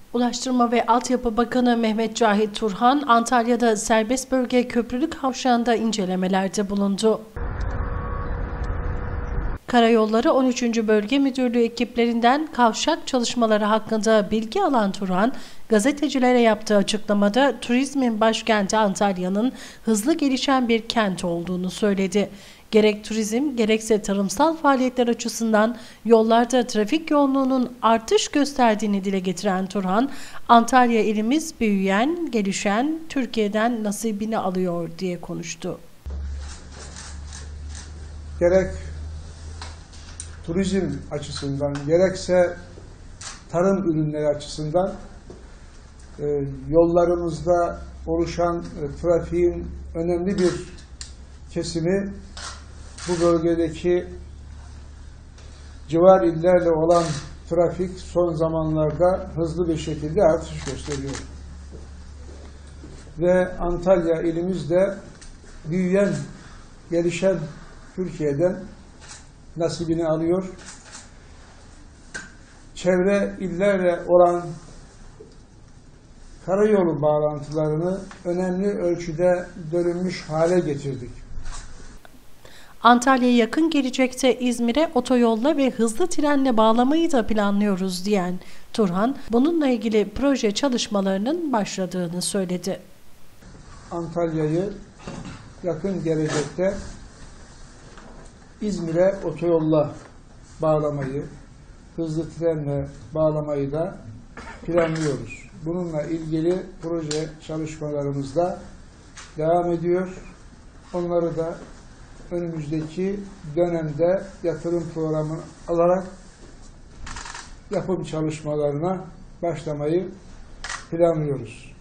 Ulaştırma ve Altyapı Bakanı Mehmet Cahit Turhan, Antalya'da serbest bölge Köprülü Kavşağı'nda incelemelerde bulundu. Karayolları 13. Bölge Müdürlüğü ekiplerinden kavşak çalışmaları hakkında bilgi alan Turhan, gazetecilere yaptığı açıklamada turizmin başkenti Antalya'nın hızlı gelişen bir kent olduğunu söyledi. Gerek turizm gerekse tarımsal faaliyetler açısından yollarda trafik yoğunluğunun artış gösterdiğini dile getiren Turhan, Antalya ilimiz büyüyen, gelişen, Türkiye'den nasibini alıyor diye konuştu. Gerek turizm açısından, gerekse tarım ürünleri açısından yollarımızda oluşan trafiğin önemli bir kesimi bu bölgedeki civar illerle olan trafik son zamanlarda hızlı bir şekilde artış gösteriyor. Ve Antalya ilimiz de büyüyen, gelişen Türkiye'den nasibini alıyor. Çevre illerle olan karayolu bağlantılarını önemli ölçüde bölünmüş hale getirdik. Antalya'ya yakın gelecekte İzmir'e otoyolla ve hızlı trenle bağlamayı da planlıyoruz diyen Turhan, bununla ilgili proje çalışmalarının başladığını söyledi. Antalya'yı yakın gelecekte İzmir'e otoyolla bağlamayı, hızlı trenle bağlamayı da planlıyoruz. Bununla ilgili proje çalışmalarımız da devam ediyor. Onları da önümüzdeki dönemde yatırım programı alarak yapım çalışmalarına başlamayı planlıyoruz.